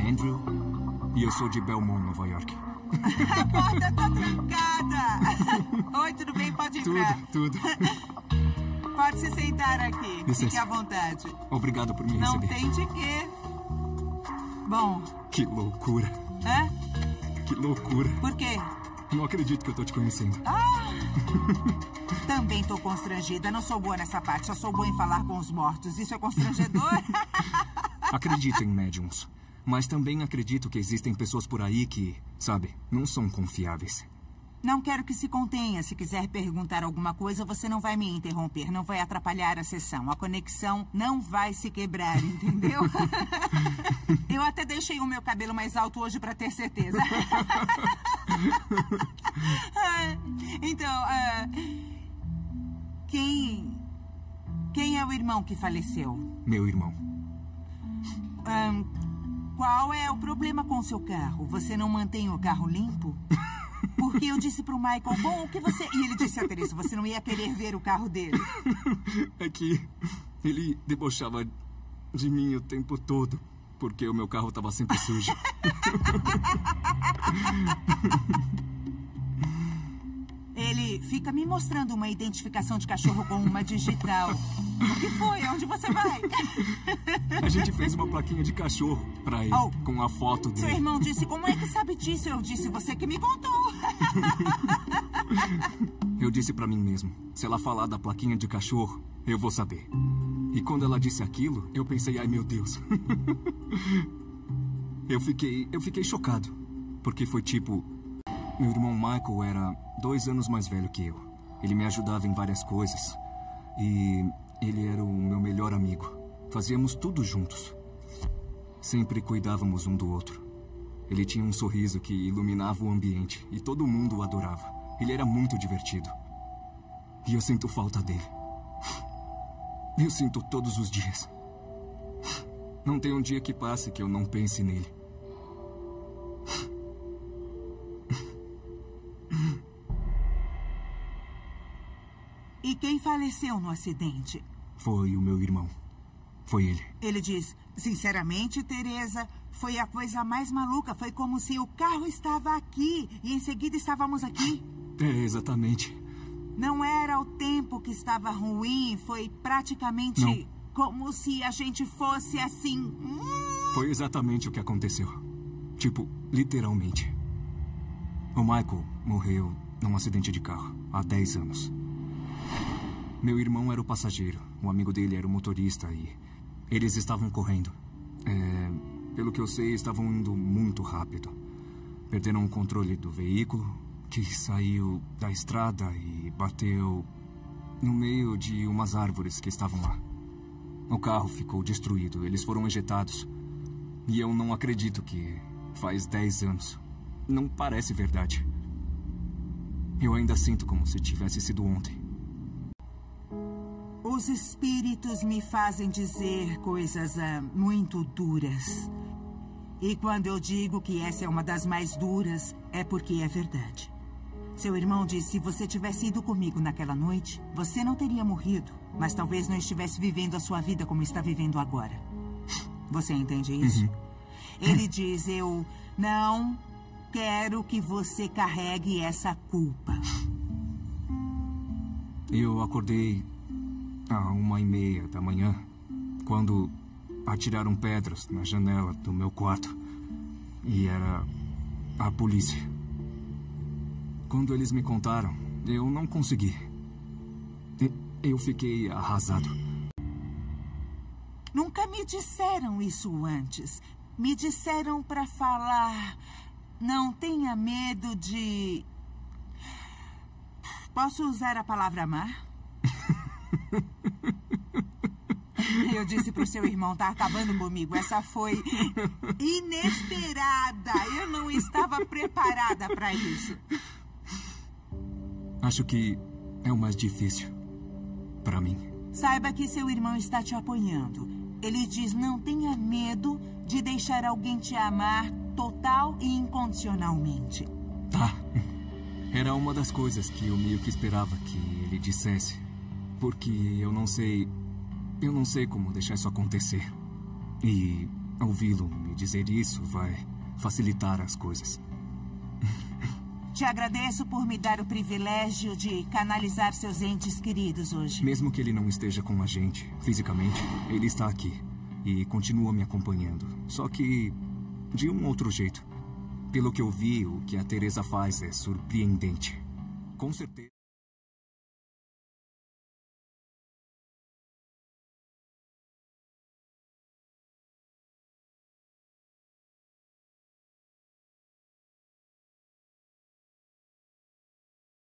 Andrew e eu sou de Belmont, Nova York. A porta tá trancada. Oi, tudo bem? Pode entrar. Tudo. Pode se sentar aqui. Licença. Fique à vontade. Obrigado por me Não receber. tem de quê. Bom. Que loucura. Hã? Que loucura. Por quê? Não acredito que eu tô te conhecendo. Também tô constrangida. Não sou boa nessa parte. Só sou boa em falar com os mortos. Isso é constrangedor? Acredito em médiums. Mas também acredito que existem pessoas por aí que, sabe, não são confiáveis. Não quero que se contenha. Se quiser perguntar alguma coisa, você não vai me interromper. Não vai atrapalhar a sessão. A conexão não vai se quebrar, entendeu? Eu até deixei o meu cabelo mais alto hoje para ter certeza. Então, quem é o irmão que faleceu? Meu irmão. Qual é o problema com o seu carro? Você não mantém o carro limpo? Porque eu disse pro Michael, bom, o que você... E ele disse a Teresa, você não ia querer ver o carro dele. É que ele debochava de mim o tempo todo, porque o meu carro estava sempre sujo. Ele fica me mostrando uma identificação de cachorro com uma digital. O que foi? Onde você vai? A gente fez uma plaquinha de cachorro pra ele, com a foto dele. Seu irmão disse, como é que sabe disso? Eu disse, você que me contou. Eu disse pra mim mesmo, se ela falar da plaquinha de cachorro, eu vou saber. E quando ela disse aquilo, eu pensei, ai meu Deus. Eu fiquei chocado, porque foi tipo... Meu irmão Michael era 2 anos mais velho que eu. Ele me ajudava em várias coisas. E ele era o meu melhor amigo. Fazíamos tudo juntos. Sempre cuidávamos um do outro. Ele tinha um sorriso que iluminava o ambiente e todo mundo o adorava. Ele era muito divertido. E eu sinto falta dele. Eu sinto todos os dias. Não tem um dia que passe que eu não pense nele. E quem faleceu no acidente? Foi o meu irmão. Foi ele. Ele diz, sinceramente, Teresa, foi a coisa mais maluca. Foi como se o carro estava aqui e em seguida estávamos aqui. É, exatamente. Não era o tempo que estava ruim, foi praticamente Não. Como se a gente fosse assim. Foi exatamente o que aconteceu. Tipo, literalmente. O Michael morreu num acidente de carro há 10 anos. Meu irmão era o passageiro, o amigo dele era o motorista e eles estavam correndo. Pelo que eu sei, estavam indo muito rápido. Perderam o controle do veículo, que saiu da estrada e bateu no meio de umas árvores que estavam lá. O carro ficou destruído, eles foram ejetados. E eu não acredito que faz 10 anos. Não parece verdade. Eu ainda sinto como se tivesse sido ontem. Os espíritos me fazem dizer coisas muito duras. E quando eu digo que essa é uma das mais duras, é porque é verdade. Seu irmão disse, se você tivesse ido comigo naquela noite, você não teria morrido, mas talvez não estivesse vivendo a sua vida como está vivendo agora. Você entende isso? Uhum. Ele diz, eu não quero que você carregue essa culpa. Eu acordei à 1h30 da manhã, quando atiraram pedras na janela do meu quarto. E era a polícia. Quando eles me contaram, eu não consegui. Eu fiquei arrasado. Nunca me disseram isso antes. Me disseram para falar, não tenha medo de... Posso usar a palavra amar? Eu disse pro seu irmão, tá acabando comigo. Essa foi inesperada. Eu não estava preparada para isso. Acho que é o mais difícil para mim. Saiba que seu irmão está te apoiando. Ele diz, não tenha medo de deixar alguém te amar total e incondicionalmente. Tá. Era uma das coisas que eu meio que esperava que ele dissesse. Porque eu não sei como deixar isso acontecer. E Ouvi-lo me dizer isso vai facilitar as coisas. Te agradeço por me dar o privilégio de canalizar seus entes queridos hoje. Mesmo que ele não esteja com a gente, fisicamente, ele está aqui. E continua me acompanhando. Só que de um outro jeito. Pelo que eu vi, o que a Teresa faz é surpreendente. Com certeza.